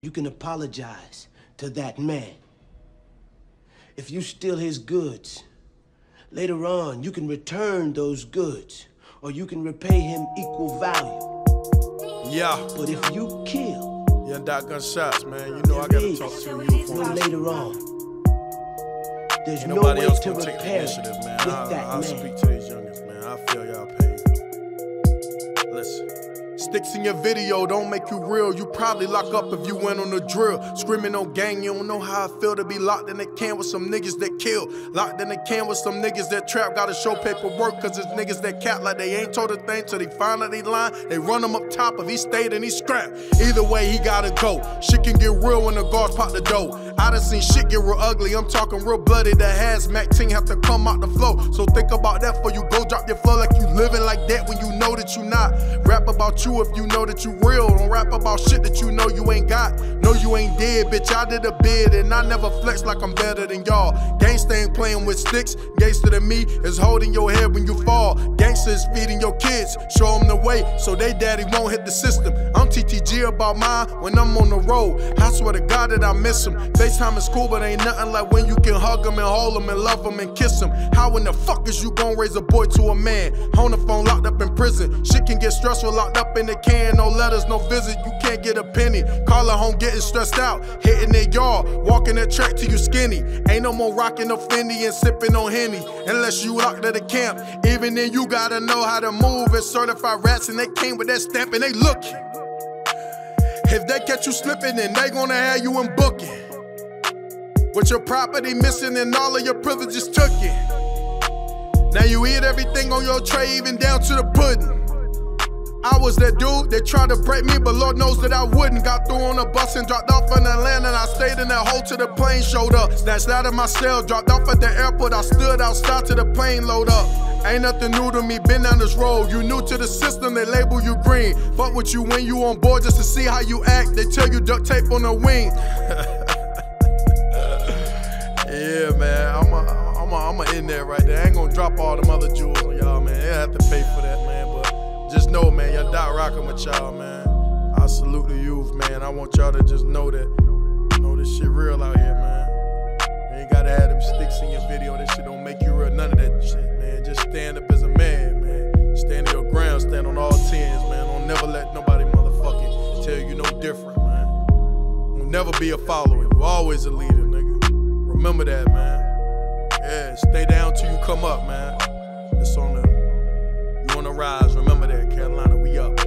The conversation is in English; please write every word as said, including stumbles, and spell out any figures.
you can apologize to that man. If you steal his goods, later on, you can return those goods, or you can repay him equal value. Yeah. But if you kill, yeah, dot gunshots, man. You know I gotta talk to you for later on. There's Ain't no nobody way else to gonna take the repair initiative, it man. with I'll, that I'll man. speak to these youngins, man. I feel y'all pain. Listen. Sticks in your video don't make you real. You probably lock up if you went on the drill. Screaming on gang, you don't know how I feel to be locked in a can with some niggas that kill. Locked in a can with some niggas that trap. Gotta show paperwork cause it's niggas that cap like they ain't told a thing till they find out they lying. They run him up top if he stayed and he scrapped. Either way, he gotta go. Shit can get real when the guards pop the dough. I done seen shit get real ugly. I'm talking real bloody. The hazmat team have to come out the flow. So think about that before you go drop your flow like you living like that when you know that you not. Rap about you if you know that you real. Don't rap about shit that you know you ain't got. No, you ain't dead, bitch. I did a bid and I never flex like I'm better than y'all. Gangsta ain't playing with sticks. Gangsta to me is holding your head when you fall. Gangsta is feeding your kids. Show them the way so they daddy won't hit the system. I'm T T G about mine when I'm on the road. I swear to God that I miss them. FaceTime is cool, but ain't nothing like when you can hug them and hold them and love them and kiss them. How in the fuck is you gon' raise a boy to a man? On the phone locked up in prison. Shit can get stressful locked up in the can. No letters, no visit, you can't get a penny. Call her home getting stressed out. Hitting their yard, walking that track till you skinny. Ain't no more rocking no Fendi and sipping on Henny. Unless you locked at the camp. Even then you gotta know how to move. It's certified rats and they came with that stamp and they looking. If they catch you slipping, then they gonna have you in booking. With your property missing and all of your privileges took it. Now you eat everything on your tray, even down to the pudding. I was that dude that tried to break me, but Lord knows that I wouldn't. Got through on a bus and dropped off in Atlanta, and I stayed in that hole till the plane showed up. Snatched out of my cell, dropped off at the airport, I stood outside till the plane load up. Ain't nothing new to me, been down this road. You new to the system, they label you green. Fuck with you when you on board just to see how you act. They tell you duct tape on the wing. Yeah, man, I'm a, I'm a, I'm a in there right there. I ain't gonna drop all them other jewels on y'all, man. They have to pay for that, man. But just know, man, y'all dot rockin' with y'all, man. I salute the youth, man. I want y'all to just know that, you know, this shit real out here, man. You ain't gotta have them sticks in your video. That shit don't make you real. None of that shit, man. Just stand up as a man, man. Stand on your ground, stand on all tens, man. Don't never let nobody motherfucking tell you no different, man. You'll never be a follower. You always a leader, nigga. Remember that, man. Yeah, stay down till you come up, man. It's on the, you on the rise. Remember that, Carolina, we up.